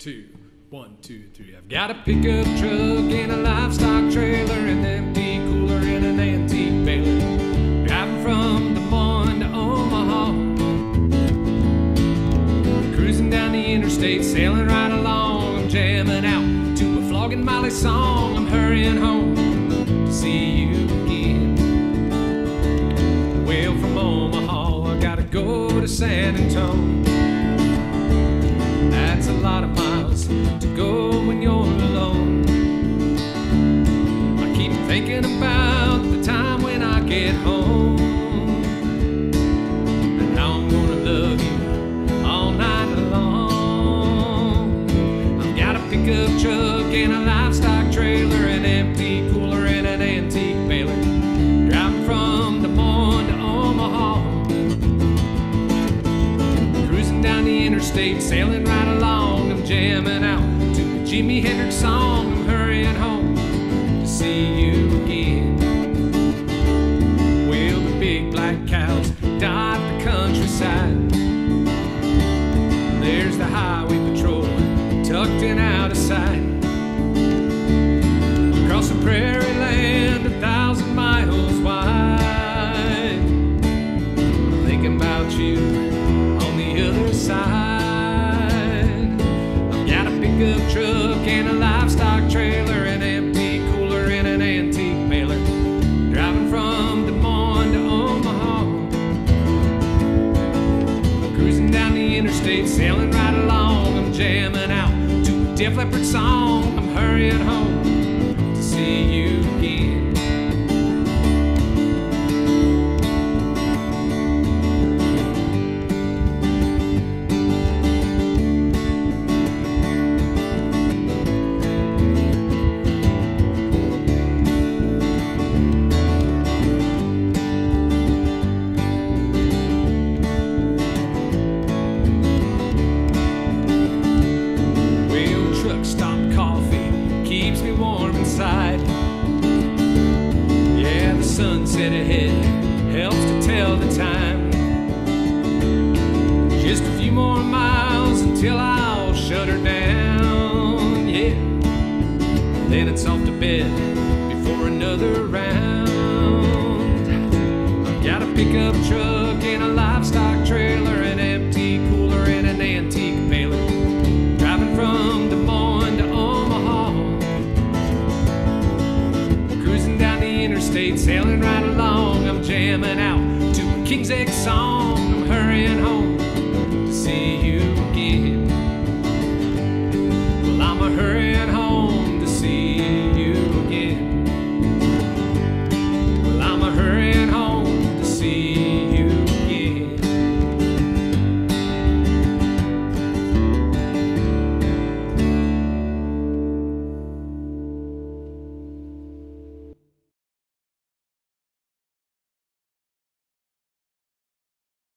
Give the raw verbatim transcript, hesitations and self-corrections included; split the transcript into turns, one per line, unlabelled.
two, one, two, three. I've got a pickup truck and a livestock trailer, an empty cooler and an antique baler. Driving from Des Moines to Omaha, cruising down the interstate, sailing right along. I'm jamming out to a flogging Molly song. I'm hurrying home to see you again. Well, from Omaha I gotta go to San Antonio. That's a lot of miles to go when you're alone. I keep thinking about the time when I get home, and how I'm gonna love you all night long. I've got a pickup truck and a livestock trailer, an empty cooler and an antique baler. Driving from Des Moines to Omaha, cruising down the interstate, sailing right along. I'm jamming out to a Jimi Hendrix song. I'm hurrying home to see you again. Well, the big black cows dot the countryside. There's the highway patrol tucked in out of sight. Across the prairie land, a thousand miles wide. I'm thinking about you on the other side. I've got a pickup truck and a livestock trailer, an empty cooler and an antique baler. Driving from Des Moines to Omaha, cruising down the interstate, sailing right along. I'm jamming out to a Def Leppard song. I'm hurrying home to see you again. Yeah, the sunset ahead helps to tell the time. Just a few more miles until I'll shut her down. Yeah, then it's off to bed before another round. I've got a pickup truck and a livestock trailer, an empty cooler and an antique baler. Driving from Des Moines to Omaha, interstate, sailing right along. I'm jamming out to a King's X song.